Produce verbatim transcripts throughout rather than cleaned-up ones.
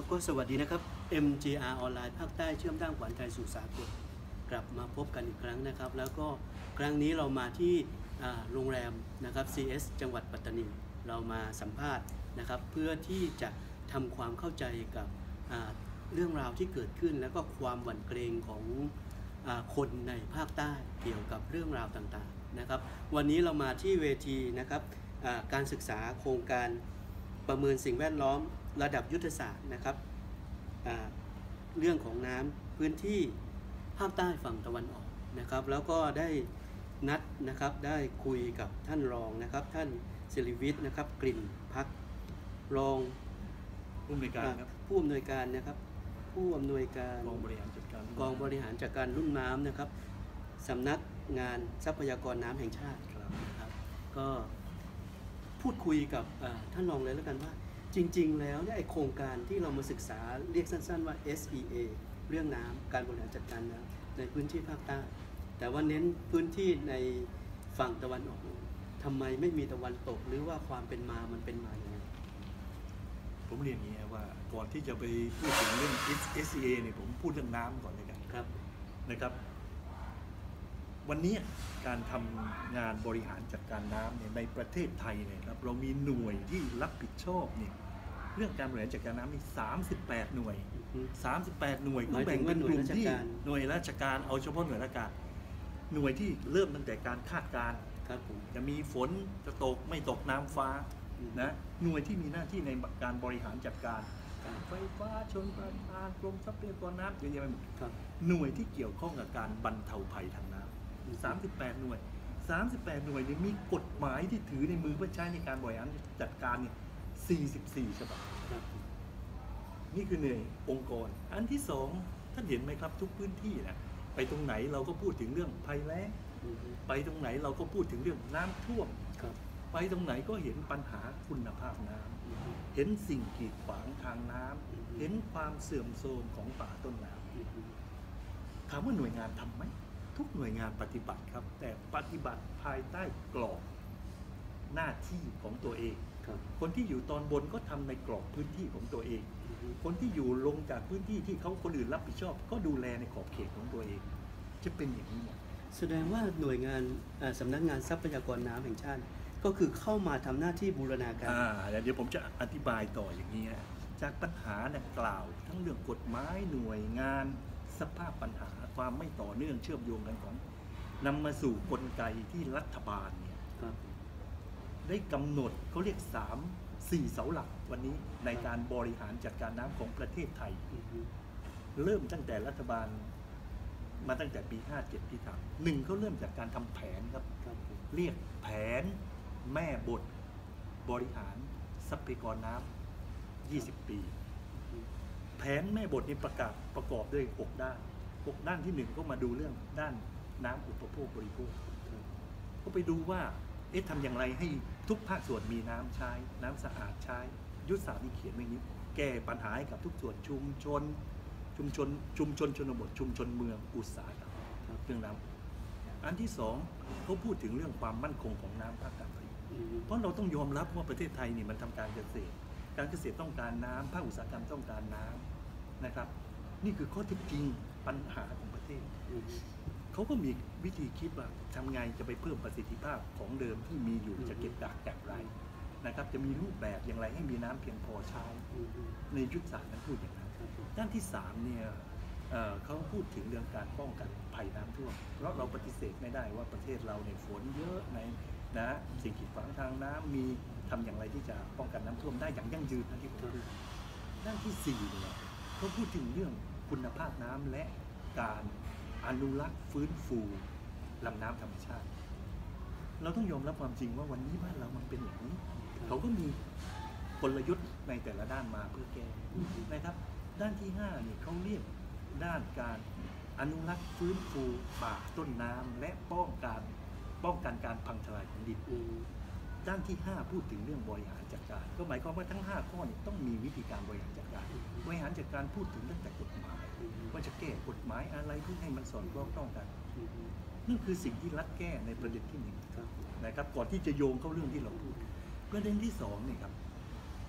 ก็สวัสดีนะครับ เอ็ม จี อาร์ ออนไลน์ภาคใต้เชื่อมด้านขวัญใจสู่สากลกลับมาพบกันอีกครั้งนะครับแล้วก็ครั้งนี้เรามาที่โรงแรมนะครับ ซี เอส จังหวัดปัตตานีเรามาสัมภาษณ์นะครับเพื่อที่จะทำความเข้าใจกับเรื่องราวที่เกิดขึ้นแล้วก็ความหวั่นเกรงของคนในภาคใต้เกี่ยวกับเรื่องราวต่างๆนะครับวันนี้เรามาที่เวทีนะครับการศึกษาโครงการประเมินสิ่งแวดล้อมระดับยุทธศาสตร์นะครับเรื่องของน้ำพื้นที่ภาคใต้ฝั่งตะวันออกนะครับแล้วก็ได้นัดนะครับได้คุยกับท่านรองนะครับท่านศิริวิทย์นะครับกลิ่นพักรองผู้อำนวยการครับผู้อำนวยการนะครับผู้อำนวยการกองบริหารจัดการกองบริหารจัดการรุ่นน้ำนะครับสำนักงานทรัพยากรน้ำแห่งชาติครับก็พูดคุยกับท่านรองเลยแล้วกันว่าจริงๆแล้วเนี่ยไอโครงการที่เรามาศึกษาเรียกสั้นๆว่า เอส อี เอ เรื่องน้ำการบริหารจัดการน้ำในพื้นที่ภาคใต้แต่ว่าเน้นพื้นที่ในฝั่งตะวันออกทำไมไม่มีตะวันตกหรือว่าความเป็นมามันเป็นมาอย่างไรผมเรียนอย่างนี้ว่าก่อนที่จะไปพูดถึงเรื่อง เอส อี เอ เนี่ยผมพูดเรื่องน้ำก่อนเลยกันครับนะครับวันนี้การทำงานบริหารจัดการน้ำเนี่ยในประเทศไทยเนี่ยครับเรามีหน่วยที่รับผิดชอบเนี่ยเรื่องการบริหารจัดการน้ำมีสามสิบแปดหน่วยสามสิบแปดหน่วยก็แบ่งเป็นกลุ่มที่หน่วยราชการเอาเฉพาะหน่วยราชการหน่วยที่เริ่มตั้งแต่การคาดการณ์จะมีฝนจะตกไม่ตกน้ำฟ้านะหน่วยที่มีหน้าที่ในการบริหารจัดการการไฟฟ้าชลประทานกรมทรัพยากรน้ำเยอะแยะไปหมดหน่วยที่เกี่ยวข้องกับการบรรเทาภัยทางน้ำสามสิบแปดหน่วยสามสิบแปดหน่วยเนี่ยมีกฎหมายที่ถือในมือเพื่อใช้ในการบริหารจัดการเนี่ยสี่สิบสี่ฉบับนี่คือหน่วยองค์กรอันที่สองท่านเห็นไหมครับทุกพื้นที่นะไปตรงไหนเราก็พูดถึงเรื่องภัยแล้งไปตรงไหนเราก็พูดถึงเรื่องน้ำท่วมไปตรงไหนก็เห็นปัญหาคุณภาพน้ำเห็นสิ่งกีดขวางทางน้ำเห็นความเสื่อมโทรมของป่าต้นน้ำถามว่าหน่วยงานทำไหมทุกหน่วยงานปฏิบัติครับแต่ปฏิบัติภายใต้กรอบหน้าที่ของตัวเองคนที่อยู่ตอนบนก็ทำในกรอบพื้นที่ของตัวเองคนที่อยู่ลงจากพื้นที่ที่เขาคนอื่นรับผิดชอบก็ดูแลในขอบเขตของตัวเองจะเป็นอย่างนี้หมดแสดงว่าหน่วยงานสำนักงานทรัพยากรน้ำแห่งชาติก็คือเข้ามาทำหน้าที่บูรณาการอ่าเดี๋ยวผมจะอธิบายต่ออย่างนี้จากปัญหาดังกล่าวทั้งเรื่องกฎหมายหน่วยงานสภาพปัญหาความไม่ต่อเนื่องเชื่อมโยงกันของนำมาสู่กลไกที่รัฐบาลเนี่ยได้กำหนดเขาเรียกสามสี่เสาหลักวันนี้ในการบริหารจัดการน้ำของประเทศไทยเริ่มตั้งแต่รัฐบาลมาตั้งแต่ปีห้าเจ็ดที่ทำหนึ่งเขาเริ่มจากการทำแผนครับเรียกแผนแม่บทบริหารทรัพยากรน้ำยี่สิบปีแผนแม่บทนี้ประกาศประกอบด้วยหกด้านหกด้านที่หนึ่งก็มาดูเรื่องด้านน้ำอุปโภคบริโภคก็ไปดูว่าเอ๊ะทำอย่างไรให้ทุกภาคส่วนมีน้ำใช้น้ำสะอาดใช้ยุทธศาสตร์ที่เขียนไว้นี้แก้ปัญหาให้กับทุกส่วนชุมชนชุมชนชุมชนชนบทชุมชนเมืองอุตสาหกรรมเรื่องน้ำอันที่สองเขาพูดถึงเรื่องความมั่นคงของน้ำภาคการผลิตเพราะเราต้องยอมรับว่าประเทศไทยนี่มันทำการเกษตรการเกษตรต้องการน้ำภาคอุตสาหกรรมต้องการน้ำนะครับนี่คือข้อเท็จจริงปัญหาของประเทศเขาก็มีวิธีคิดว่าทำไงจะไปเพิ่มประสิทธิภาพของเดิมที่มีอยู่จะเก็บกักอย่างไรนะครับจะมีรูปแบบอย่างไรให้มีน้ำเพียงพอใช้ในยุทธศาสตร์นั้นพูดอย่างนั้นด้านที่สามเนี่ยเอ่อเขาพูดถึงเรื่องการป้องกันภัยน้ำท่วมเพราะเราปฏิเสธไม่ได้ว่าประเทศเราเนี่ยฝนเยอะในนะสิ่งกีดขวางทางน้ำมีทำอย่างไรที่จะป้องกันน้ำท่วมได้อย่างยั่งยืนนะที่ผมพูดด้านที่สี่เนี่ยเขาพูดถึงเรื่องคุณภาพน้ำและการอนุรักษ์ฟื้นฟูลำน้ำธรรมชาติเราต้องยอมรับความจริงว่าวันนี้บ้านเรามันเป็นอย่างนี้เขาก็มีกลยุทธ์ในแต่ละด้านมาเพื่อแก้นะครับด้านที่ห้าเนี่ยเขาเรียกด้านการอนุรักษ์ฟื้นฟูป่าต้นน้ำและป้องกันป้องกันการพังทลายของดินด้านที่ห้าพูดถึงเรื่องบริหารจัดการก็หมายความว่าทั้งห้าข้อนี้ต้องมีวิธีการบริหารจัดการบริหารจัดการพูดถึงตั้งแต่กฎหมายว่าจะแก้กฎหมายอะไรเพื่อให้มันสอดคล้องต้องกันนั่นคือสิ่งที่รัฐแก้ในประเด็นที่หนึ่งนะครับก่อนที่จะโยงเข้าเรื่องที่เราพูดประเด็นที่สองเนี่ยครับ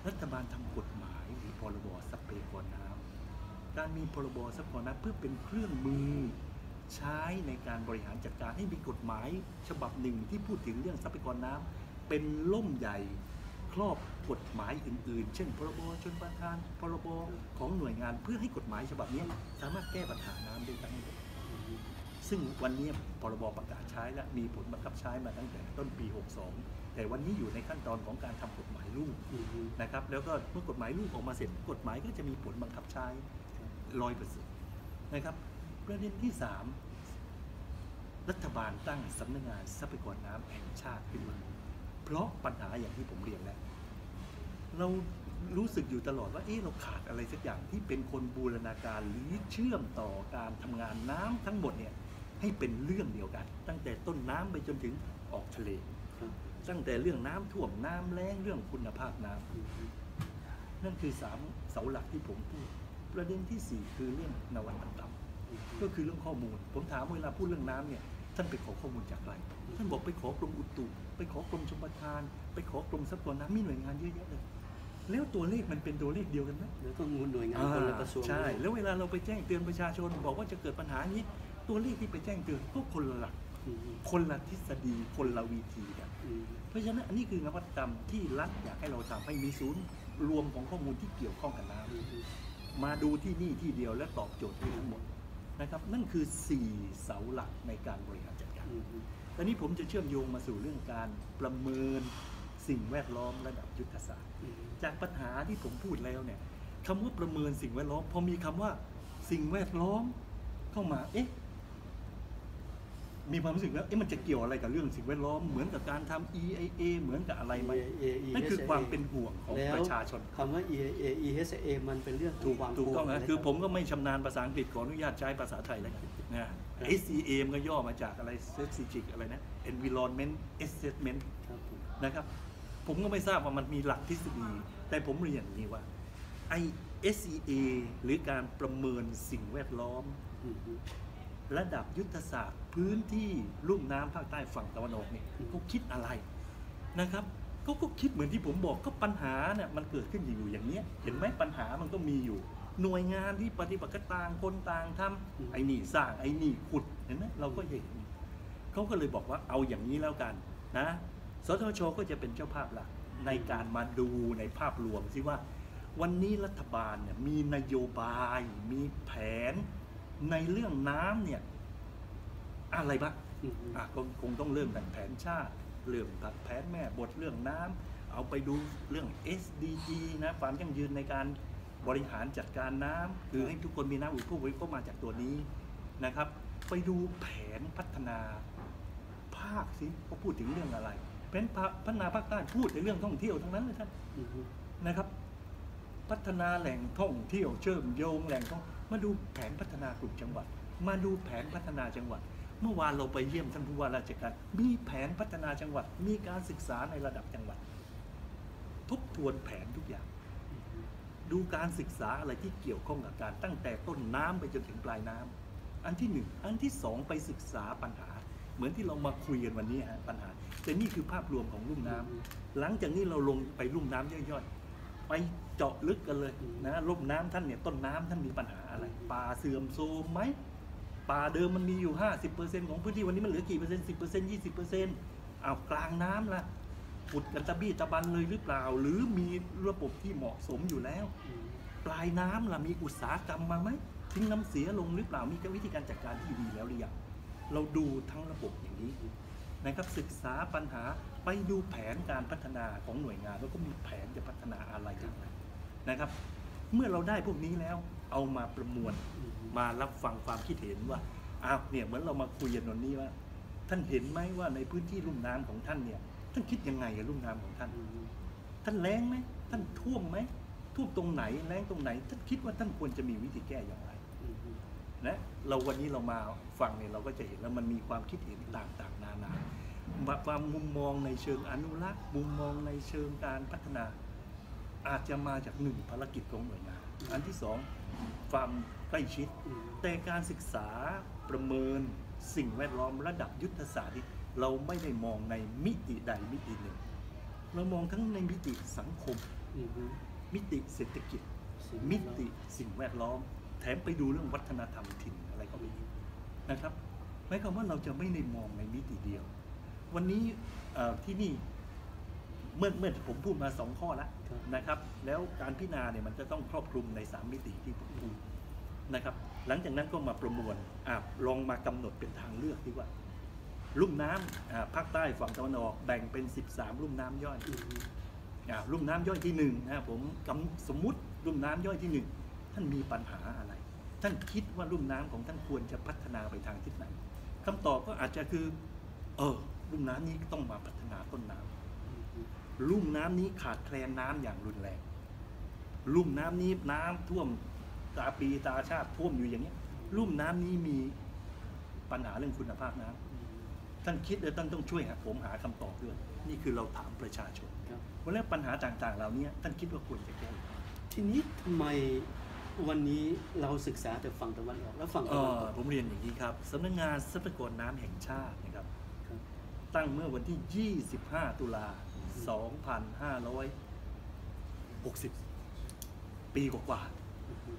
รัฐบาลทำกฎหมายหรือพรบทรัพยากรน้ำการมีพรบทรัพยากรน้ำเพื่อเป็นเครื่องมือใช้ในการบริหารจัดการให้มีกฎหมายฉบับหนึ่งที่พูดถึงเรื่องทรัพยากรน้ำเป็นล่มใหญ่ครอบกฎหมายอื่นๆเช่นพรบชลประทานพรบของหน่วยงานเพื่อให้กฎหมายฉบับนี้สามารถแก้ปัญหาน้ำได้ทั้งหมดซึ่งวันนี้พรบประกาศใช้และมีผลบังคับใช้มาตั้งแต่ต้นปีหกสองแต่วันนี้อยู่ในขั้นตอนของการทำกฎหมายลูกนะครับแล้วก็เมื่อกฎหมายลูกออกมาเสร็จกฎหมายก็จะมีผลบังคับใช้ร้อยเปอร์เซ็นต์นะครับประเด็นที่สามรัฐบาลตั้งสำนักงานทรัพยากรน้ำแห่งชาติขึ้นมาเพราะปัญหาอย่างที่ผมเรียนแล้วเรารู้สึกอยู่ตลอดว่าเอ๊ะเราขาดอะไรสักอย่างที่เป็นคนบูรณาการหรือเชื่อมต่อการทำงานน้ำทั้งหมดเนี่ยให้เป็นเรื่องเดียวกันตั้งแต่ต้นน้ำไปจนถึงออกทะเลตั้งแต่เรื่องน้ำท่วมน้ำแล้งเรื่องคุณภาพน้ำนั่นคือสามเสาหลักที่ผมพูดประเด็นที่สี่คือเรื่องนวัตกรรมก็คือเรื่องข้อมูลผมถามเวลาพูดเรื่องน้ำเนี่ยท่านไปขอข้อมูลจากใครท่านบอกไปขอกรมอุตุไปขอกรมชลประทานไปขอกรมทรัพยากรน้ำมีหน่วยงานเยอะแยะเลยแล้วตัวเลขมันเป็นตัวเลขเดียวกันไหมแล้วก็งูหน่วยงานคนละกระทรวงใช่แล้วเวลาเราไปแจ้งเตือนประชาชนบอกว่าจะเกิดปัญหานี้ตัวเลขที่ไปแจ้งเตือนก็คนละหลักคนละทฤษฎีคนละวิธีกันเพราะฉะนั้นอันนี้คือนวัตกรรมที่รัฐอยากให้เราทำให้มีศูนย์รวมของข้อมูลที่เกี่ยวข้องกับน้ำมาดูที่นี่ที่เดียวและตอบโจทย์ให้ทั้งหมดนะครับนั่นคือสี่เสาหลักในการบริหารจัดการตอนนี้ผมจะเชื่อมโยงมาสู่เรื่องการประเมินสิ่งแวดล้อมระดับยุทธศาสตร์จากปัญหาที่ผมพูดแล้วเนี่ยคำว่าประเมินสิ่งแวดล้อมพอมีคำว่าสิ่งแวดล้อมเข้ามาเอ๊ะมีความรู้สึกว่าเอ๊ะมันจะเกี่ยวอะไรกับเรื่องสิ่งแวดล้อมเหมือนกับการทำ อี ไอ เอ เหมือนกับอะไรไหมนั่นคือความเป็นห่วงของประชาชนคำว่า อี ไอ เอ อี เอส เอ มันเป็นเรื่องถูกถูกต้องนะคือผมก็ไม่ชำนาญภาษาอังกฤษขออนุญาตใช้ภาษาไทยแล้วกันนะ เอส ซี เอ มันก็ย่อมาจากอะไร strategic อะไรนะ environment assessment นะครับผมก็ไม่ทราบว่ามันมีหลักทฤษฎีแต่ผมเรียนอย่างนี้ว่าไอ เอส ซี เอ หรือการประเมินสิ่งแวดล้อมระดับยุทธศาสตร์พื้นที่ลุ่มน้ำภาคใต้ฝั่งตะวันออกเนี่ยเขาคิดอะไรนะครับเขาก็คิดเหมือนที่ผมบอกก็ปัญหาเนี่ยมันเกิดขึ้นอยู่อย่างนี้เห็นไหมปัญหามันก็มีอยู่หน่วยงานที่ปฏิบัติต่างคนต่างทำไอ้นี่สร้างไอ้นี่ขุดเห็นไหมเราก็เห็นเขาก็เลยบอกว่าเอาอย่างนี้แล้วกันนะสทช.ก็จะเป็นเจ้าภาพหลักในการมาดูในภาพรวมสิว่าวันนี้รัฐบาลเนี่ยมีนโยบายมีแผนในเรื่องน้ำเนี่ยอะไรบ้างอ่ะคงคงต้องเริ่มจากแผนชาติเริ่มจากแผนแม่บทเรื่องน้ำเอาไปดูเรื่อง เอส ดี จี นะความยั่งยืนในการบริหารจัดการน้ำคือให้ทุกคนมีน้ำอุปโภคบริโภคมาจากตัวนี้นะครับไปดูแผนพัฒนาภาคสิเขาพูดถึงเรื่องอะไรแผนพัฒนาภาคใต้พูดในเรื่องท่องเที่ยวทั้งนั้นเลยท่านนะครับพัฒนาแหล่งท่องเที่ยวเชื่อมโยงแหล่งท่องมาดูแผนพัฒนากลุ่มจังหวัดมาดูแผนพัฒนาจังหวัดเมื่อวานเราไปเยี่ยมท่านผู้ว่าราชการมีแผนพัฒนาจังหวัดมีการศึกษาในระดับจังหวัดทบทวนแผนทุกอย่างดูการศึกษาอะไรที่เกี่ยวข้องกับการตั้งแต่ต้นน้ำไปจนถึงปลายน้ำอันที่หนึ่งอันที่สองไปศึกษาปัญหาเหมือนที่เรามาคุยกันวันนี้ฮะปัญหาแต่นี่คือภาพรวมของลุ่มน้ำหลังจากนี้เราลงไปลุ่มน้ำย่อยๆไปเจาะลึกกันเลยนะลุ่มน้ำท่านเนี่ยต้นน้ำท่านมีปัญหาอะไรป่าเสื่อมโทรมไหมป่าเดิมมันมีอยู่ ห้าสิบเปอร์เซ็นต์ ของพื้นที่วันนี้มันเหลือกี่เปอร์เซ็นต์ สิบเปอร์เซ็นต์ ยี่สิบเปอร์เซ็นต์ อ้าวกลางน้ำล่ะขุดกันตะบี้ตะบันเลยหรือเปล่าหรือมีระบบที่เหมาะสมอยู่แล้วปลายน้ำล่ะมีอุตสาหกรรมมาไหมทิ้งน้ำเสียลงหรือเปล่ามีวิธีการจัดการที่ดีแล้วหรือยังเราดูทั้งระบบอย่างนี้นะครับศึกษาปัญหาไปดูแผนการพัฒนาของหน่วยงานแล้วก็มีแผนจะพัฒนาอะไรอย่างไรนะครับเมื่อเราได้พวกนี้แล้วเอามาประมวลมารับฟังความคิดเห็นว่าอ้าวเนี่ยเหมือนเรามาคุยกันวันนี้ว่าท่านเห็นไหมว่าในพื้นที่ลุ่มน้ำของท่านเนี่ยท่านคิดยังไงกับลุ่มน้ำของท่านท่านแล้งไหมท่านท่วมไหมท่วมตรงไหนแล้งตรงไหนท่านคิดว่าท่านควรจะมีวิธีแก้อย่างไรนะเราวันนี้เรามาฟังเนี่ยเราก็จะเห็นแล้วมันมีความคิดเห็นต่างๆนานาความมุมมองในเชิงอนุรักษ์มุมมองในเชิงการพัฒนาอาจจะมาจากหนึ่งภารกิจของหน่วยงานอันที่สองความใกล้ชิดแต่การศึกษาประเมินสิ่งแวดล้อมระดับยุทธศาสตร์เราไม่ได้มองในมิติใดมิติหนึ่งเรามองทั้งในมิติสังคมอือฮึมิติเศรษฐกิจสิ่งมิแวดล้อติสิ่งแวดล้อม แถมไปดูเรื่องวัฒนธรรมถิ่นอะไรก็มีนะครับหมายความว่าเราจะไม่ได้มองในมิติเดียว วันนี้เอ่อที่นี่เมื่อเมื่อผมพูดมาสองข้อแล้วครับนะครับ แล้วการพิจารณาเนี่ยมันจะต้องครอบคลุมในสามมิติที่ผมพูดนะครับ หลังจากนั้นก็มาประมวลอ่ะลองมากำหนดเป็นทางเลือกดีกว่าลุ่มน้ำอ่าภาคใต้ฝั่งตะวันออกแบ่งเป็นสิบสามลุ่มน้ำย่อยอือฮึอ่าลุ่มน้ำย่อยที่หนึ่งนะผมกำสมมุติลุ่มน้ำย่อยที่หนึ่งท่านมีปัญหาอะไร ท่านคิดว่าลุ่มน้ำของท่านควรจะพัฒนาไปทางทิศไหนคำตอบก็อาจจะคือเออลุ่มน้ำนี้ต้องมาพัฒนาต้นน้ำอือฮึลุ่มน้ำนี้ขาดแคลนน้ำอย่างรุนแรงลุ่มน้ำนี้น้ำท่วมตาปีตาชาติท่วมอยู่อย่างนี้ยลุ่มน้ำนี้มีปัญหาเรื่องคุณภาพน้ำท่านคิดแล้วท่านต้องช่วยหาผมหาคำตอบด้วยนี่คือเราถามประชาชนครับวันนี้ปัญหาต่างๆเหล่านี้ท่านคิดว่าควรจะแก้ทีนี้ทำไมวันนี้เราศึกษาแต่ฝั่งตะวันออกแล้วฝั่งเอตะวันอตกผมเรียนอย่างนี้ครับสำนักงานทรัพยากรน้ำแห่งชาตินะครับครับตั้งเมื่อวันที่ ยี่สิบห้า ตุลา สองพันห้าร้อยหกสิบ ปีกว่าอือฮึ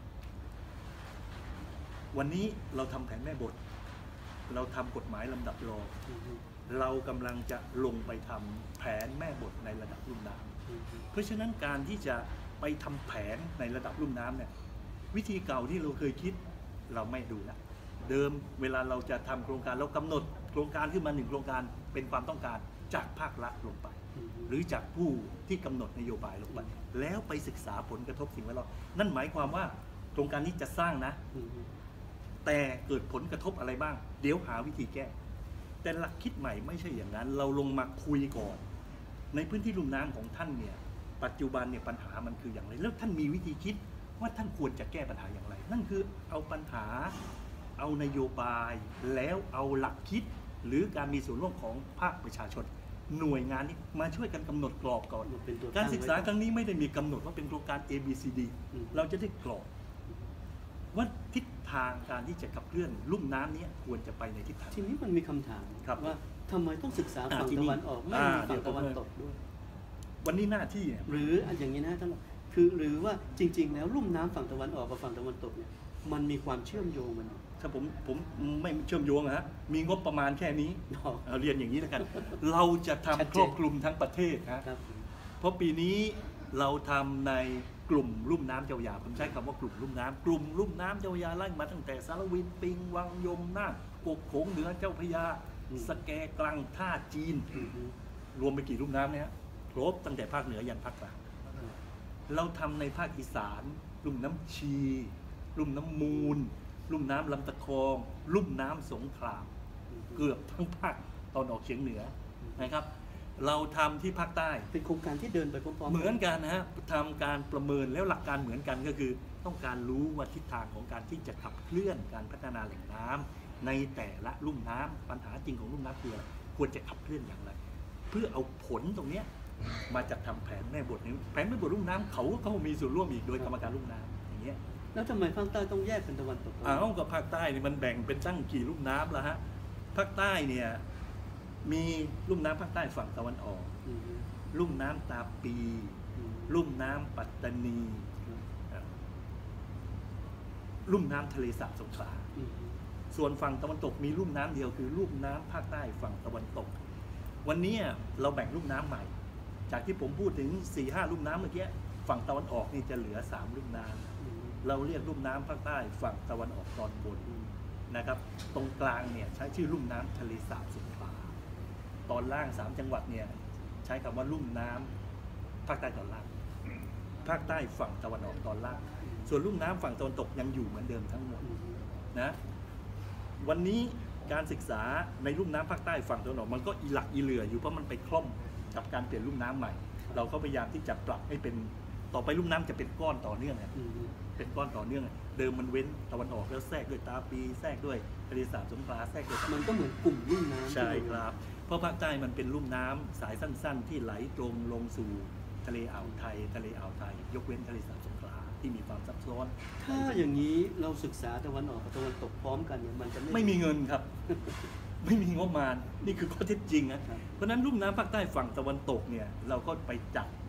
ๆวันนี้เราทำแผนแม่บท เราทำกฎหมายลำดับรองอือฮึเรากำลังจะลงไปทำแผนแม่บทในระดับลุ่มน้ำอือฮึเพราะฉะนั้นการที่จะไปทำแผนในระดับลุ่มน้ำเนี่ยวิธีเก่าที่เราเคยคิดเราไม่ดูละเดิมเวลาเราจะทำโครงการเรากำหนดโครงการขึ้นมาหนึ่งโครงการเป็นความต้องการจากภาครัฐลงไปอือฮึหรือจากผู้ที่กำหนดนโยบายลงไป แล้วไปศึกษาผลกระทบสิ่งแวดล้อมนั่นหมายความว่าโครงการนี้จะสร้างนะอือฮึแต่เกิดผลกระทบอะไรบ้าง เดี๋ยวหาวิธีแก้ แต่หลักคิดใหม่ไม่ใช่อย่างนั้น เราลงมาคุยก่อน ในพื้นที่ลุ่มน้ำของท่านเนี่ยปัจจุบันเนี่ยปัญหามันคืออย่างไรแล้วท่านมีวิธีคิดว่าท่านควรจะแก้ปัญหาอย่างไร นั่นคือเอาปัญหาเอานโยบายแล้วเอาหลักคิด หรือการมีส่วนร่วมของภาคประชาชน หน่วยงานนี้มาช่วยกันกำหนดกรอบก่อนมันเป็นตัวการตั้งศึกษาไว้ครั้งนี้ไม่ได้มีกำหนดว่าเป็นโครงการ A B C D อืมเราจะได้กรอบ ว่าทิศทางการที่จะขับเคลื่อนลุ่มน้ำเนี้ควรจะไปในทิศทางทีนี้มันมีคำถามครับว่าทำไมต้องศึกษาอ่าฝั่งทีนี้ตะวันออกไม่อ่ามีเดี๋ฝั่ยวงตะวันผมตกด้วยวันนี้หน้าที่เนี่ยหรืออย่างนี้นะท่านคือหรือว่าจริง ๆ แล้วลุ่มน้ำฝั่งตะวันออกกับฝั่งตะวันตกเนี่ยมันมีความเชื่อมโยงมันถ้าผมผมไม่เชื่อมโยงนะฮะมีงบประมาณแค่นี้อ๋อเอาเรียนอย่างนี้แล้วกัน เราจะชัดทำเจนครอบคลุมทั้งประเทศฮะครับเพราะปีนี้เราทำในกลุ่มลุ่มน้ำเจ้าพระยาผมใช้คำว่ากลุ่มลุ่มน้ำกลุ่มลุ่มน้ำเจ้าพระยาไล่มาตั้งแต่สารวินปิงวังยมน่านกกโขงเหนือเจ้าพระยาอืมสแกกลังท่าจีนอือฮึรวมไปกี่ลุ่มน้ำเนี่ยฮะครบตั้งแต่ภาคเหนือยันภาคกลางเราทำในภาคอีสานลุ่มน้ำชีลุ่มน้ำมูล ลุ่มน้ำลำตะคอง ลุ่มน้ำสงขลา เกือบทั้งภาคตอนออกเฉียงเหนือนะครับ เราทำที่ภาคใต้เป็นโครงการที่เดินไปพร้อมๆเหมือนกันนะฮะทำการประเมินแล้วหลักการเหมือนกันก็คือ ต้องการรู้ว่าทิศทางของการที่จะขับเคลื่อนการพัฒนาแหล่งน้ำในแต่ละลุ่มน้ำปัญหาจริงของลุ่มน้ำคืออะไรควรจะขับเคลื่อนอย่างไร เพื่อเอาผลตรงเนี้ยมาจัดทำแผนแม่บทนี้แผนแม่บทลุ่มน้ำเขาเขามีส่วนร่วมอีกโดยกรรมการลุ่มน้ำอย่างเงี้ยแล้วทำไมภาคใต้ต้องแยกเป็นตะวันตกตะวันอ้าอวอกกับภาคใต้นี่มันแบ่งเป็นตั้งกี่ลุ่มน้ำละฮะภาคใต้เนี่ยมีลุ่มน้ำภาคใต้ฝั่งตะวันออกอือฮึลุ่มน้ำตาปีอืมลุ่มน้ำปัตตานีครับลุ่มน้ำทะเลสาบสงขลาอือฮึส่วนฝั่งตะวันตกมีลุ่มน้ำเดียวคือลุ่มน้ำภาคใต้ฝั่งตะวันตก วันนี้เราแบ่งลุ่มน้ำใหม่ จากที่ผมพูดถึง สี่ห้า ลุ่มน้ำเมื่อกี้ฝั่งตะวันออกนี่จะเหลือสามลุ่มน้ำอือฮึเราเรียกลุ่มน้ำภาคใต้ฝั่งตะวันออกตอนบนอืมนะครับ ตรงกลางเนี่ยใช้ชื่อลุ่มน้ำทะเลสาบสงขลาตอนล่างสามจังหวัดเนี่ยใช้คำว่าลุ่มน้ำภาคใต้ตอนล่างภาคใต้ฝั่งตะวันออกตอนล่าง ส่วนลุ่มน้ำฝั่งตะวันตกยังอยู่เหมือนเดิมทั้งหมดอือฮึนะวันนี้การศึกษาในลุ่มน้ำภาคใต้ฝั่งตะวันออกมันก็อีหลักอีเหลืออยู่เพราะมันไปคล่อมกับการเปลี่ยนลุ่มน้ำใหม่ เราก็พยายามที่จะปรับให้เป็นต่อไปลุ่มน้ำจะเป็นก้อนต่อเนื่องอะอือฮึเป็นก้อนต่อเนื่องอะเดิมมันเว้นตะวันออกแล้วแทรกด้วยตาปีแทรกด้วยทะเลสาบสงขลาแทรกด้วยมันก็เหมือนกลุ่มลุ่มน้ำใช่ครับเพราะภาคใต้มันเป็นลุ่มน้ำสายสั้น ๆ ที่ไหลตรงลงสู่ทะเลอ่าวไทย ทะเลอ่าวไทย ยกเว้นทะเลสาบสงขลาที่มีความซับซ้อนถ้าอย่างนี้เราศึกษาตะวันออกกับตะวันตกพร้อมกันเนี่ยมันจะไม่ไม่มีเงินครับ ไม่มีงบประมาณนี่คือข้อเท็จจริงนะครับเพราะฉะนั้นลุ่มน้ำภาคใต้ฝั่งตะวันตกเนี่ยเราก็ไปจัด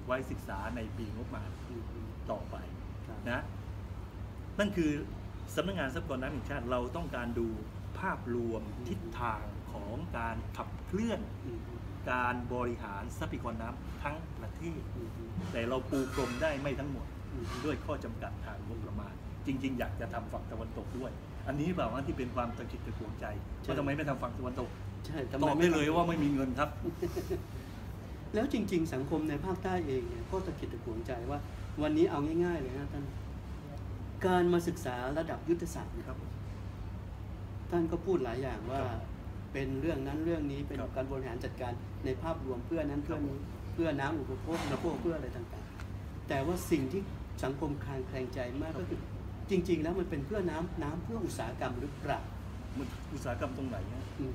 ไว้ศึกษาในปีงบประมาณอืมอืมต่อไปครับนะนั่นคือสำนักงานทรัพยากรน้ำแห่งชาติเราต้องการดูภาพรวมทิศทางของการขับเคลื่อนอืมอืมการบริหารทรัพยากรน้ำทั้งประเทศอืมอืมแต่เราปูพรมได้ไม่ทั้งหมดอืมด้วยข้อจำกัดทางงบประมาณ จริง ๆ อยากจะทำฝั่งตะวันตกด้วย อันนี้แบบว่าที่เป็นความตะกิดตะขวงใจว่าทำไมไม่ทำฝั่งตะวันตกใช่ทำตไมอบไม่ได้เลยทำว่าไม่มีเงินครับแล้วจริง ๆ สังคมในภาคใต้เองเนี่ยก็ตะกิดตะขวงใจว่า วันนี้เอาง่ายๆเลยนะท่านการมาศึกษาระดับยุทธศาสตร์นะครับ ท่านก็พูดหลายอย่างว่าครับเป็นเรื่องนั้นเรื่องนี้เป็นครับการบริหารจัดการในภาพรวมเพื่อนั้นเพื่อนี้เพื่อน้ำอุปโภคอุปโภคเพื่ออะไรต่างๆ แต่ว่าสิ่งที่สังคมคลางแคลงใจมากก็คือจริง ๆ แล้วมันเป็นเพื่อน้ำน้ำเพื่ออุตสาหกรรมหรือเปล่ามันอุตสาหกรรมตรงไหนฮะอืม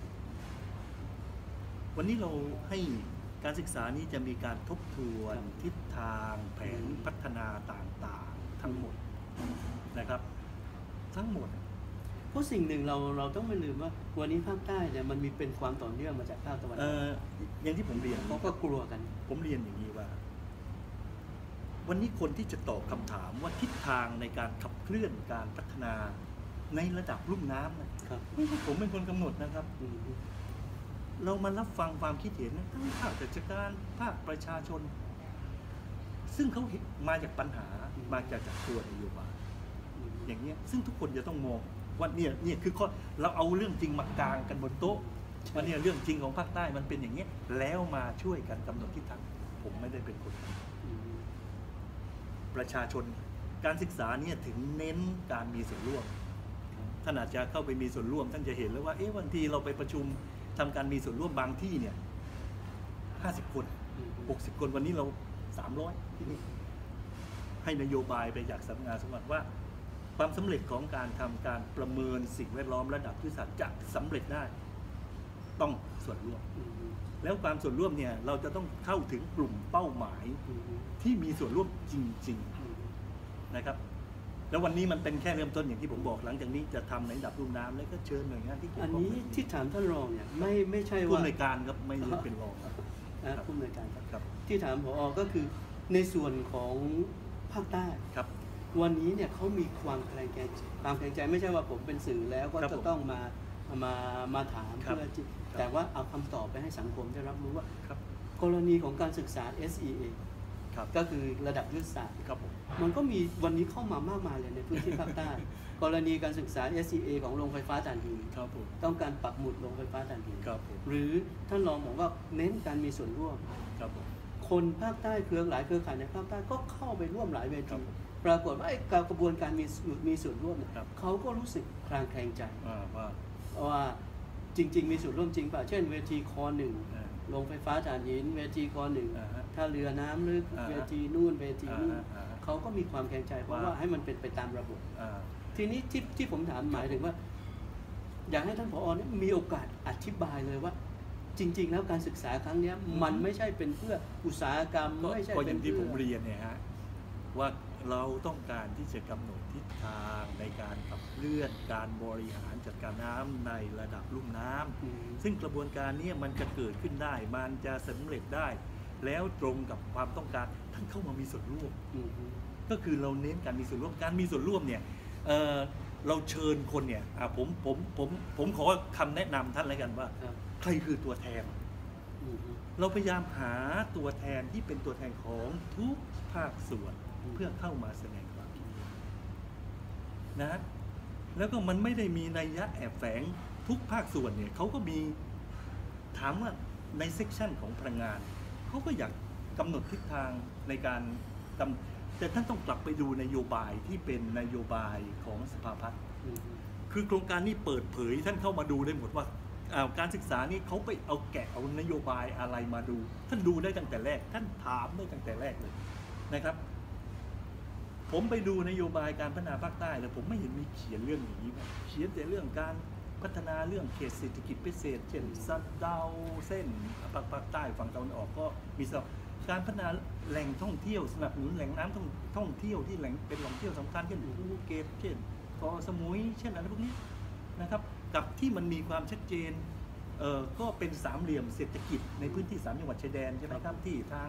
วันนี้เราให้การศึกษานี้จะมีการทบทวนครับทิศทางแผนพัฒนาต่างๆ ทั้งหมดนะครับ ทั้งหมดเพราะสิ่งหนึ่งเราเราต้องไม่ลืมว่าวันนี้ภาคใต้เนี่ยมันมีเป็นความต่อเนื่องมาจากภาคตะวันอเอ่อกออย่างที่ผมเรียนเขาก็กลัวกันผมเรียนอย่างนี้ว่า วันนี้คนที่จะตอบคำถามว่าทิศทางในการขับเคลื่อนการพัฒนาในระดับลุ่มน้ำนะครับ ไม่ใช่ผมเป็นคนกำหนดนะครับอืมเรามารับฟังความคิดเห็นทั้งภาคราชการภาคประชาชน ซึ่งเขาเห็นมาจากปัญหามาจากจากตัวนโยบายอืมอย่างเงี้ยซึ่งทุกคนจะต้องมองว่าเนี่ยเนี่ยคือข้อเราเอาเรื่องจริงมากางกันบนโต๊ะว่าเนี่ยเรื่องจริงของภาคใต้มันเป็นอย่างเงี้ยแล้วมาช่วยกันกำหนดทิศทางผมไม่ได้เป็นคนกำหนดอืมประชาชนการศึกษาเนี่ยถึงเน้นการมีส่วนร่วมท่านอาจจะเข้าไปมีส่วนร่วมท่านจะเห็นแล้วว่าเอ๊ะบางทีเราไปประชุมทำการมีส่วนร่วมบางที่เนี่ยห้าสิบคนอืมหกสิบคนวันนี้เราสามร้อยที่นี่ให้นโยบายไปจากสำนักงานสมบัติว่า ความสำเร็จของการทำการประเมินสิ่งแวดล้อมระดับยุทธศาสตร์จะสำเร็จได้ต้องส่วนร่วมอืมแล้วความส่วนร่วมเนี่ยเราจะต้องเข้าถึงกลุ่มเป้าหมายอืมที่มีส่วนร่วมจริงอืมๆนะครับ แล้ววันนี้มันเป็นแค่เริ่มต้นอย่างที่ผมบอกหลังจากนี้จะทำในระดับลุ่มน้ำแล้วก็เชิญหน่วยงานที่เกี่ยวอันข้องนี้ที่ถามท่านรองเนี่ยไม่ไม่ใช่ผู้ว่าอำนวยการครับไม่ได้เป็นรองครับนะผู้อำนวยการครับครับที่ถามผอก็คือในส่วนของภาคใต้ครับวันนี้เนี่ยเขามีความแคลงใจความแคลงใจไม่ใช่ว่าผมเป็นสื่อแล้วก็ครับจะผมต้องมามามาถามครับเพื่อที่ครับแต่ว่าเอาคำตอบไปให้สังคมได้รับรู้ว่าครับกรณีของการศึกษา เอส อี เอครับก็คือระดับยุทธศาสตร์ครับผมมันก็มีวันนี้เข้ามามากมายเลยในพื้นที่ภาคใต้ กรณีการศึกษา เอส อี เอ ของโรงไฟฟ้าถ่านหินครับผมต้องการปักหมุดโรงไฟฟ้าถ่านหินครับผมหรือท่านรองบอกว่าเน้นการมีส่วนร่วมครับผมคนภาคใต้เครือหลายเครือข่ายในภาคใต้ก็เข้าไปร่วมหลายเวครัทีบปรากฏว่าไอ้กระบวนการมีมีส่วนร่วมเนี่ยครับเขาก็รู้สึกคลางแคลงใจอ่าว่าว่าจริง ๆ มีส่วนร่วมจริงป่ะเช่นเวทีคอหนึ่งอ่าโรงไฟฟ้าถ่านหิน เวทีคอหนึ่งอ่าฮะถ้าเรือน้ำลึกอ่าฮะเวทีนู่นเวทีนี่อ่าฮะอ่าฮะเขาก็มีความแคลงใจเพราะว่าว่าให้มันเป็นไปตามระบบอ่าทีนี้ที่ที่ผมถามหมายถึงว่า อยากให้ท่านผอเนี่ยมีโอกาสอธิบายเลยว่า จริง ๆ แล้วการศึกษาครั้งเนี้ยมันไม่ใช่เป็นเพื่ออุตสาหกรรมก็ไม่ใช่ก็อเป็ย่าน งที่เพื่ผมเรียนเนี่ยฮะว่าเราต้องการที่จะกำหนดทิศทางในการขับเคลื่อนการบริหารจัดการน้ำในระดับลุ่มน้ำอืมซึ่งกระบวนการเนี้มันจะเกิดขึ้นได้ มันจะสำเร็จได้ แล้วตรงกับความต้องการท่านเข้ามามีส่วนร่วมอืมก็คือเราเน้นการมีส่วนร่วมการมีส่วนร่วมเนี่ยเอ่อเราเชิญคนเนี่ยอ่ะผมผมผมผมขอคำแนะนำท่านแล้วกันว่าครับใครคือตัวแทนอืมเราพยายามหาตัวแทนที่เป็นตัวแทนของทุกภาคส่วนเพื่อเข้ามาแสดงความคิดเห็นนะแล้วก็มันไม่ได้มีนัยยะแอบแฝงทุกภาคส่วนเนี่ยเขาก็มีถามว่าในเซกชันของพลังงานเขาก็อยากกำหนดทิศทางในการกำแต่ท่านต้องกลับไปดูนโยบายที่เป็นนโยบายของสภาพัฒน์อืมคือโครงการนี้เปิดเผยท่านเข้ามาดูได้หมดว่าอ่าการศึกษานี้เขาไปเอาแกะเอานโยบายอะไรมาดู ท่านดูได้ตั้งแต่แรก ท่านถามได้ตั้งแต่แรกเลยนะครับ ผมไปดูนโยบายการพัฒนาภาคใต้แล้วผมไม่เห็นมีเขียนเรื่องอย่างนี้นะเขียนแต่เรื่องการพัฒนาเรื่องเขตเศรษฐกิจพิเศษ เช่นสัดเดาเส้นภาคภาคใต้ฝั่งตะวันออกก็มีสการพัฒนาแหล่งท่องเที่ยวสนับสนุนแหล่งน้ำท่องท่องเที่ยวที่แหล่งเป็นแหล่งเที่ยวสำคัญเช่นภูเก็ตเช่นเกาะสมุยเช่นอะไรพวกนี้นะครับ กับที่มันมีความชัดเจนเอ่อก็เป็นสามเหลี่ยมเศรษฐกิจในพื้นที่สามจังหวัดชายแดนใช่ไหมครับที่ทาง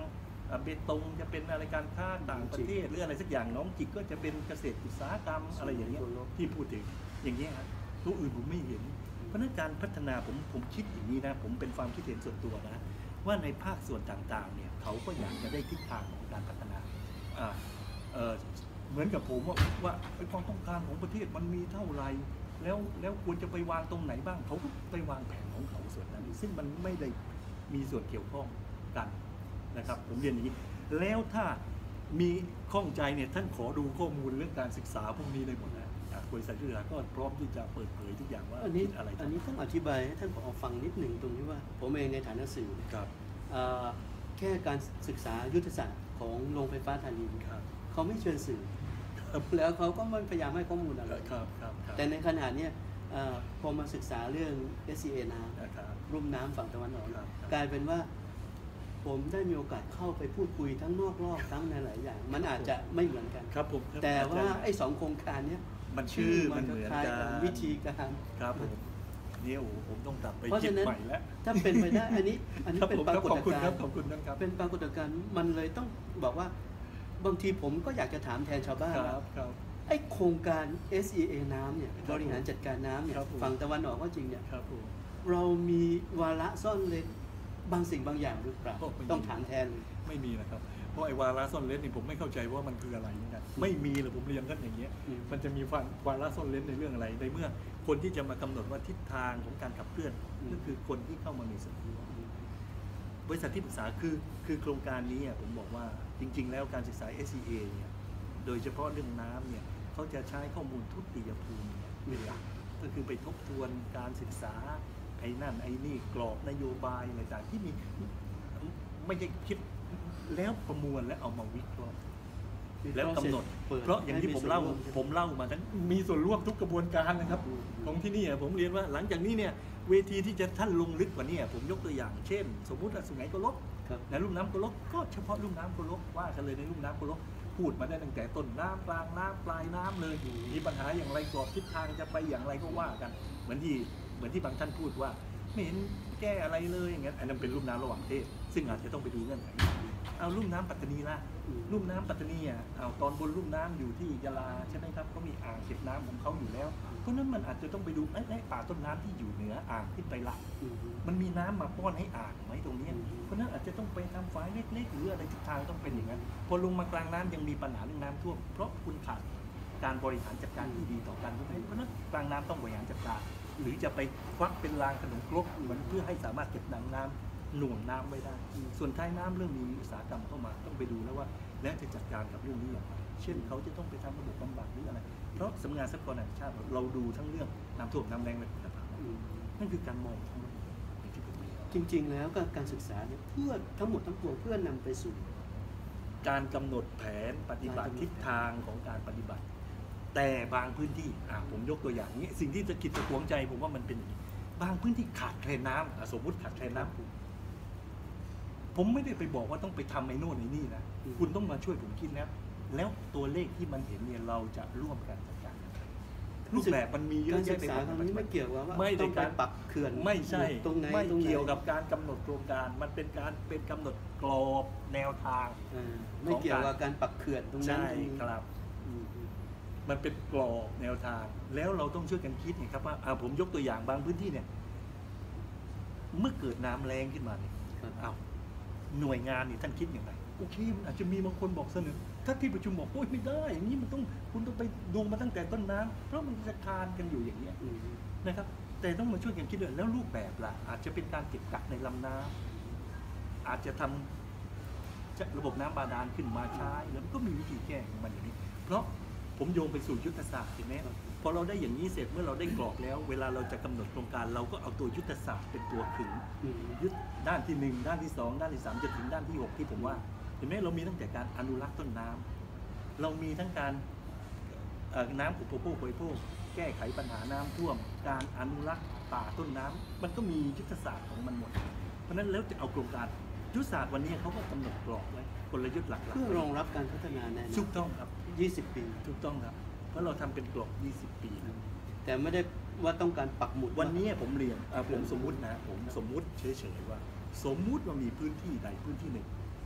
อ่าเบตงจะเป็นอะไรการค้าต่างประเทศหรืออะไรสักอย่างน้องจิกก็จะเป็นเกษตรอุตสาหกรรมอะไรอย่างเงี้ยที่พูดถึงอย่างเงี้ยครับตัวอื่นผมไม่เห็นเพราะฉะนั้นการพัฒนาผมผมคิดอย่างนี้นะผมเป็นความคิดเห็นส่วนตัวนะว่าในภาคส่วนต่างๆเนี่ยเขาก็อยากจะได้ทิศทางของการพัฒนาอ่าเออเหมือนกับผมว่าว่าไอ้ความต้องการของประเทศมันมีเท่าไหร่แล้วแล้วควรจะไปวางตรงไหนบ้างเขาก็ไปวางแผนของเขาส่วนนั้นซึ่งมันไม่ได้มีส่วนเกี่ยวข้องกันนะครับผมเรียนอย่างนี้แล้วถ้ามีข้องใจเนี่ยท่านขอดูข้อมูลเรื่องการศึกษาพวกนี้ได้หมดนะบริษัทเรือก็พร้อมที่จะเปิดเผยทุกอย่างว่าอันนี้อะไรอันนี้ต้องอธิบายให้ท่านผอฟังนิดหนึ่งตรงที่ว่าผมเองในฐานะสื่อครับเอ่อแค่การศึกษายุทธศาสตร์ของโรงไฟฟ้าถ่านหินครับเขาไม่เชิญสื่อแล้วเขาก็ไม่พยายามให้ข้อมูลอะไรครับครับครับแต่ในขณะเนี้ยเอ่อพอมาศึกษาเรื่อง เอส ซี เอ น้นะครับำรุ่มน้ำฝั่งตะวันออกครับครับกลายเป็นว่าผมได้มีโอกาสเข้าไปพูดคุยทั้งนอกรอบทั้งในหลายอย่าง มันอาจจะไม่เหมือนกันครับผมครับแต่ว่าอาจารย์ไอ้สองโครงการเนี้ยมันชื่อมันเหมือนคล้ายกันวิธีการครับผมเนี่ยโอ้โหผมต้องกลับไปเพราะคิดฉะนั้นใหม่แล้วถ้าเป็นไปได้อันนี้อันนี้ครับเป็นผมปราครับกฏขอบคุณกาครัรบณ์ขอบคุณนะครับเป็นปรากฏการณ์มันเลยต้องบอกว่าบางทีผมก็อยากจะถามแทนชาวบ้านคว่ารับครับไอ้โครงการ เอส อี เอ น้ำเนี่ยครับบริหารจัดการน้ำเนี่ยครับผมฝั่งตะวันออกก็จริงเนี่ยครับผมเรามีวาระซ่อนเร้นบางสิ่งบางอย่างหรือเปล่าโอ้ไม่มีต้องถามแทนเลยไม่มีนะครับเพราะไอ้วาระซ่อนเร้นนี่ผมไม่เข้าใจว่ามันคืออะไรเหมือนกันไม่มีเลยผมเรียนกันอย่างเงี้ยอืมมันจะมีวาระซ่อนเร้นในเรื่องอะไรในเมื่อคนที่จะมากำหนดว่าทิศทางของการขับเคลื่อนก็คือคนที่เข้ามามีส่วนร่วม บริษัทที่ปรึกษาคือคือโครงการนี้อ่ะผมบอกว่าจริง ๆ แล้วการศึกษา เอส ซี เอ เนี่ยโดยเฉพาะเรื่องน้ำเนี่ยเขาจะใช้ข้อมูลทุติยภูมิเนี่ยเป็นหลักก็คือไปทบทวนการศึกษาไอ้นั่นไอ้นี่กรอบนโยบายอะไรต่างๆที่มีไม่ได้คิดแล้วประมวลและเอามาวิเคราะห์แล้วกำหนดปิดเพราะอย่างที่ผมเล่าให้ส่วนร่วผมเล่ามาทั้งมีส่วนร่วมทุกกระบวนการนะครับอืมของที่นี่อ่ะผมเรียนว่าหลังจากนี้เนี่ยเวทีที่จะท่านลงลึกกว่านี้อ่ะผมยกตัวอย่างเช่น สมมุติว่าสุไหงโกลกครับในลุ่มน้ำโกลกก็เฉพาะลุ่มน้ำโกลกว่ากันเลยในลุ่มน้ำโกลกพูดมาได้ตั้งแต่ต้นน้ำกลางน้ำปลายน้ำเลยมีปัญหาอย่างไรกรอบทิศทางจะไปอย่างไรก็ว่ากัน เหมือนที่เหมือนที่บางท่านพูดว่าไม่เห็นแก้อะไรเลยอย่างเงี้ยอันนั้นเป็นลุ่มน้ำระหว่างประเทศซึ่งอาจจะต้องไปดูเงื่อนไขเอาลุ่มน้ำปัตตานีล่ะอืมลุ่มน้ำปัตตานีอ่ะเอาตอนบนลุ่มน้ำอยู่ที่ยะลาใช่ไหมครับเขามีอ่างเก็บน้ำของเขาอยู่แล้วเพราะฉะนั้นมันอาจจะต้องไปดูไอ้ไอ้ป่าต้นน้ำที่อยู่เหนืออ่างขึ้นไปละอืมมันมีน้ำมาป้อนให้อ่างไหมตรงเนี้ยอืมเพราะฉะนั้นอาจจะต้องไปทำฝายเล็กๆหรืออะไรทิศทางต้องเป็นอย่างนั้นพอลงมากลางน้ำยังมีปัญหาเรื่องน้ำท่วมเพราะคุณขาดการบริหารจัดการที่ดีต่อการเพราะฉะนั้นกลางน้ำต้องบริหารจัดการหรือจะไปควักเป็นรางขนมครกเหมือนเพื่อให้สามารถเก็บดังน้ำหน่วงน้ำไว้ได้ ส่วนท้ายน้ำเรื่องมีอุตสาหกรรมเข้ามาต้องไปดูแล้วว่าแล้วจะจัดการกับเรื่องนี้อย่างไรเช่นเขาจะต้องไปทำระบบบำบัดหรืออะไรเพราะสำนักงานทรัพยากรแห่งชาติเราดูทั้งเรื่องน้ำท่วมน้ำแรงและคุณภาพอืมนั่นคือการมองทั้งหมดอย่างที่ผมเรียนจริง ๆ แล้วการการศึกษาเนี่ยเพื่อทั้งหมดทั้งปวงเพื่อนำไปสู่การกำหนดแผนปฏิบัติการกำหนดทิศทางของการปฏิบัติ แต่บางพื้นที่อ่าผมยกตัวอย่างนี้สิ่งที่จะกิดตะขวงใจผมว่ามันเป็นอย่างนี้บางพื้นที่ขาดแคลนน้ำอ่ะสมมติขาดแคลนน้ำผมไม่ได้ไปบอกว่าต้องไปทำไอ้โน่นไอ้นี่นะอืมคุณต้องมาช่วยผมคิดแล้วแล้วตัวเลขที่มันเห็นเนี่ยเราจะร่วมกันจัดการยังไงรูปแบบมันมีเยกาอะรศึแยะกไปษาหมดครั้งนี้ไม่เกี่ยวกับว่าไม่ได้ต้องไปการปักเขื่อนไม่ใช่ตรงไหนไม่ตรงไหนเกี่ยวกับการกำหนดโครงการ มันเป็นการเป็นกำหนดกรอบแนวทางอ่าไม่เกี่ยวกับการปักเขื่อนตรงนั้นใช่ตรงนี้ครับอืมอืมมันเป็นกรอบแนวทาง แล้วเราต้องช่วยกันคิดไงครับว่าอ่าผมยกตัวอย่างบางพื้นที่เนี่ย เมื่อเกิดน้ำแรงขึ้นมาเนี่ยครับอ้าวหน่วยงานนี่ท่านคิดอย่างไรโอเคมันอาจจะมีบางคนบอกเสนอถ้าที่ประชุมบอกโอ้ยไม่ได้อย่างนี้มันต้องคุณต้องไปดูมาตั้งแต่ต้นน้ำเพราะมันจะคานกันอยู่อย่างเนี้ยอืมนะครับ แต่ต้องมาช่วยกันคิดด้วยแล้วรูปแบบล่ะอาจจะเป็นการเก็บกักในลำน้ำอาจจะทำจะระบบน้ำบาดาลขึ้นมาใช้แล้วมันก็มีวิธีแก้ของมันอย่างนี้ เพราะผมโยงไปสู่ยุทธศาสตร์เห็นไหมพอเราได้อย่างนี้เสร็จเมื่อเราได้กรอบแล้ว เวลาเราจะกำหนดโครงการเราก็เอาตัวยุทธศาสตร์เป็นตัวขึงอืมยึดด้านที่หนึ่งด้านที่สองด้านที่สามจนถึงด้านที่หกที่ผมว่าเห็นไหมเรามีตั้งแต่การอนุรักษ์ต้นน้ำเรามีทั้งการเอ่อน้ำอุปโภคบริโภคแก้ไขปัญหาน้ำท่วม การอนุรักษ์ป่าต้นน้ำมันก็มียุทธศาสตร์ของมันหมด เพราะฉะนั้นแล้วจะเอาโครงการยุทธศาสตร์วันนี้เขาก็กำหนดกรอบไว้กลยุทธ์หลักเพื่อรองรับการพัฒนาในอถูนาก คตต้องครับยี่สิบปีถูกต้องครับ เพราะเราทำเป็นกรอบยี่สิบปีนะแต่ไม่ได้ว่าต้องการปักหมุดวันนี้ผมเรียนอ่ะผมสมมุตินะผมสมมุติเฉยๆว่า สมมุติว่ามีพื้นที่ใดพื้นที่หนึ่ง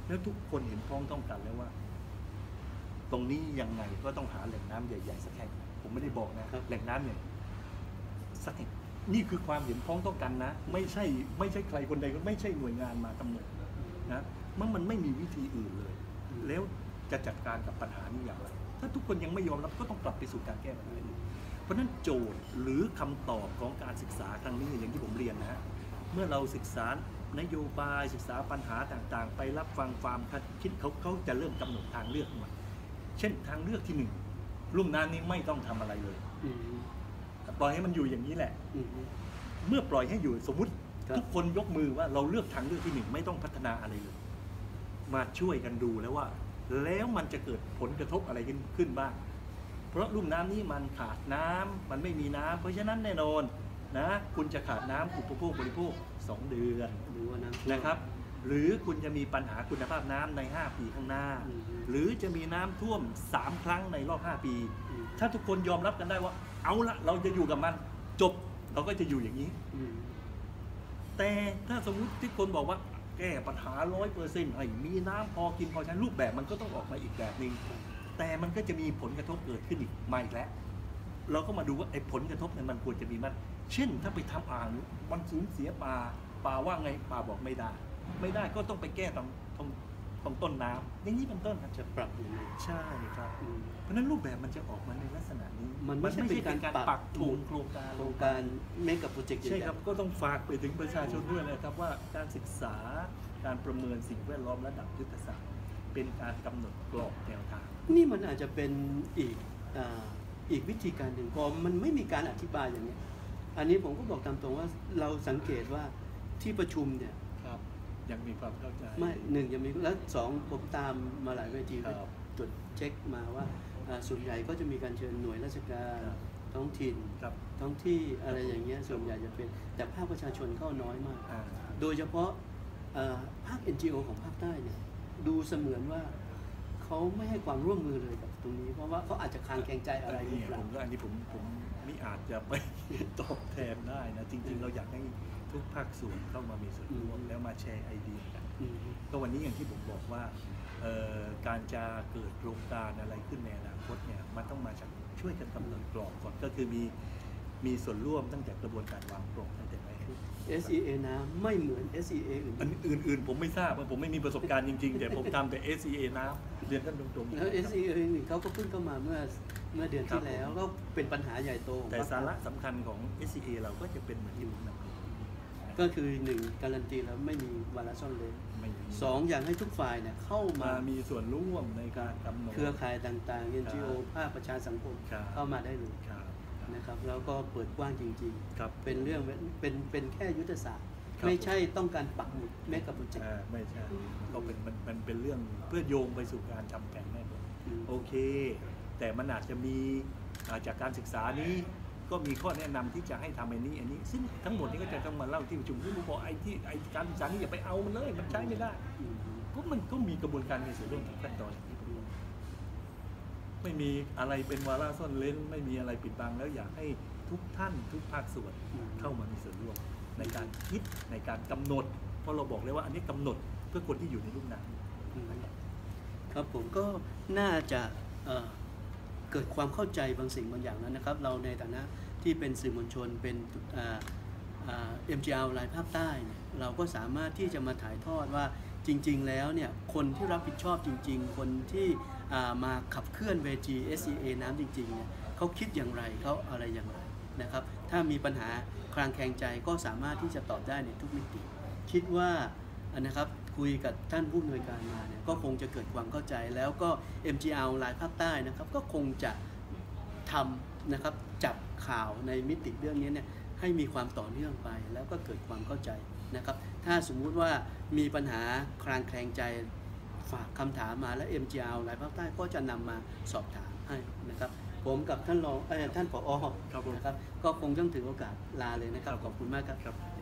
แล้วทุกคนเห็นพ้องต้องกันแล้วว่า ตรงนี้ยังไงก็ต้องหาแหล่งน้ำใหญ่ๆสักแห่งผมไม่ได้บอกนะแหล่งน้ำเนี่ยสักแห่งนี่คือความเห็นพ้องต้องกันนะไม่ใช่ไม่ใช่ใครคนใดก็ไม่ใช่หน่วยงานมากำหนดนะมันมันไม่มีวิธีอื่นเลย แล้วจะจัดการกับปัญหานี้อย่างไรถ้าทุกคนยังไม่ยอมรับก็ต้องกลับไปสู่การแก้ปัญหาเพราะฉะนั้นโจทย์หรือคำตอบของการศึกษาครั้งนี้อย่างที่ผมเรียนนะฮะเมื่อเราศึกษานโยบายศึกษาปัญหาต่างๆไปรับฟังความคิดเขาเขาจะเริ่มกำหนดทางเลือกใหม่เช่นทางเลือกที่หนึ่งลุ่มน้ำนี้ไม่ต้องทำอะไรเลยปล่อยให้มันอยู่อย่างนี้แหละเมื่อปล่อยให้อยู่สมมุติทุกคนยกมือว่าเราเลือกทางเลือกที่หนึ่งไม่ต้องพัฒนาอะไรเลยมาช่วยกันดูแล้วว่าแล้วมันจะเกิดผลกระทบอะไรขึ้นขึ้นบ้างเพราะลุ่มน้ำนี้มันขาดน้ำมันไม่มีน้ำเพราะฉะนั้นแน่นอนนะคุณจะขาดน้ำอุปโภคบริโภคสองเดือนหรือว่าน้ำนะครับหรือคุณจะมีปัญหาคุณภาพน้ำในห้าปีข้างหน้าหรือจะมีน้ำท่วมสามครั้งในรอบห้าปีถ้าทุกคนยอมรับกันได้ว่าเอาละเราจะอยู่กับมันจบเราก็จะอยู่อย่างนี้แต่ถ้าสมมุติที่คนบอกว่าแก้ปัญหาร้อยเปอร์เซ็นต์ให้มีน้ำพอกินพอใช้รูปแบบมันก็ต้องออกมาอีกแบบหนึ่งแต่มันก็จะมีผลกระทบเกิดขึ้นอีกมาอีกแล้วเราก็มาดูว่าไอ้ผลกระทบเนี่ยมันควรจะมีมันเช่นถ้าไปทำอ่างมันสูญเสียป่าป่าว่าไงป่าบอกไม่ได้ไม่ได้ก็ต้องไปแก้ตรงตรงตรงต้นน้ำอย่างนี้เป็นต้นจะปรับอย่างนี้ใช่ครับเพราะนั้นรูปแบบมันจะออกมาในลักษณะนี้มันไม่ใช่เป็นการปักถูกโครงการโครงการเมกะโปรเจกต์ใช่ครับก็ต้องฝากไปถึงประชาชนด้วยนะครับว่าการศึกษาการประเมินสิ่งแวดล้อมระดับยุทธศาสตร์เป็นการกำหนดกรอบแนวทางนี่มันอาจจะเป็นอีกอีกวิธีการหนึ่งพอมันไม่มีการอธิบายอย่างนี้อันนี้ผมก็บอกตามตรงว่าเราสังเกตว่าที่ประชุมเนี่ยยังมีความเข้าใจไม่หนึ่งยังมีแล้วสองผมตามมาหลายเวทีตรวจเช็คมาว่าส่วนใหญ่ก็จะมีการเชิญหน่วยราชการท้องถิ่นท้องที่อะไรอย่างเงี้ยส่วนใหญ่จะเป็นแต่ภาคประชาชนเข้าน้อยมากโดยเฉพาะภาค เอ็น จี โอ ของภาคใต้เนี่ยดูเสมือนว่าเขาไม่ให้ความร่วมมือเลยกับตรงนี้เพราะว่าเขาอาจจะคลางแคลงใจอะไรนี่ผมก็อันนี้ผมผมไม่อาจจะไปตอบแทนได้นะจริงๆเราอยากให้ทุกภาคส่วนเข้ามามีส่วนร่วมแล้วมาแชร์ไอเดียกันก็วันนี้อย่างที่ผมบอกว่าการจะเกิดโครงการอะไรขึ้นในอนาคตเนี่ยมันต้องมาจากช่วยกันกำหนดกรอบก่อนก็คือมีมีส่วนร่วมตั้งแต่กระบวนการวางกรอบตั้งแต่แรกเอส อี เอ นะไม่เหมือน เอส อี เอ อื่นอื่นๆผมไม่ทราบผมไม่มีประสบการณ์จริงๆแต่ผมทำแต่ เอส อี เอ นะเรียนกันตรงๆแล้ว เอส อี เอ อื่นเขาก็เพิ่งเข้ามาเมื่อเมื่อเดือนที่แล้วก็เป็นปัญหาใหญ่โตแต่สาระสำคัญของ เอส อี เอ เราก็จะเป็นเหมือนที่ผมนำก็คือหนึ่งการันตีแล้วไม่มีวาระซ่อนเร้นสองอยากให้ทุกฝ่ายเนี่ยเข้ามามีส่วนร่วมในการกำหนดเครือข่ายต่างๆ เอ็น จี โอ ภาคประชาสังคมเข้ามาได้เลยนะครับแล้วก็เปิดกว้างจริงๆเป็นเรื่องเป็นเป็นแค่ยุทธศาสตร์ไม่ใช่ต้องการปักหมุดแม้กับโปรเจกต์ไม่ใช่ก็เป็นมันมันเป็นเรื่องเพื่อโยงไปสู่การทำแผนแน่นอนโอเคแต่มันอาจจะมีจากการศึกษานี้ก็มีข้อแนะนำที่จะให้ทำอันนี้อันนี้ซึ่งทั้งหมดนี้ก็จะต้องมาเล่าที่ประชุมที่ผมบอกไอ้ที่ไอ้การศึกษานี้อย่าไปเอามันเลยมันใช้ไม่ได้เพราะมันก็มีกระบวนการในส่วนร่วมทุกขั้นตอนที่ผมบอกไม่มีอะไรเป็นวาระซ่อนเร้นไม่มีอะไรปิดบังแล้วอยากให้ทุกท่านทุกภาคส่วนเข้ามามีส่วนร่วมในการคิดในการกำหนดเพราะเราบอกเลยว่าอันนี้กำหนดเพื่อคนที่อยู่ในรุ่นนั้นครับผมก็น่าจะเกิดความเข้าใจบางสิ่งบางอย่างแล้วนะครับเราในฐานะที่เป็นสื่อมวลชนเป็นเอ็ม จี อาร์ รายภาคใต้เนี่ยเราก็สามารถที่จะมาถ่ายทอดว่าจริงๆแล้วเนี่ยคนที่รับผิดชอบจริงๆคนที่มาขับเคลื่อนเวที เอส อี เอ น้ำจริงๆเนี่ยเขาคิดอย่างไรเขาอะไรอย่างไรนะครับถ้ามีปัญหาคลางแคลงใจก็สามารถที่จะตอบได้ในทุกมิติคิดว่านะครับคุยกับท่านผู้อำนวยการมาเนี่ยก็คงจะเกิดความเข้าใจแล้วก็ เอ็ม จี อาร์ รายภาคใต้นะครับก็คงจะทำนะครับจับข่าวในมิติเรื่องนี้เนี่ยให้มีความต่อเนื่องไปแล้วก็เกิดความเข้าใจนะครับถ้าสมมุติว่ามีปัญหาคลางแคลงใจฝากคำถามมาแล้ว เอ็ม จี อาร์ รายภาคใต้ก็จะนำมาสอบถามให้นะครับผมกับท่านรองท่านผอ.นะครับก็คงต้องถือโอกาสลาเลยนะครับขอบคุณมากครับ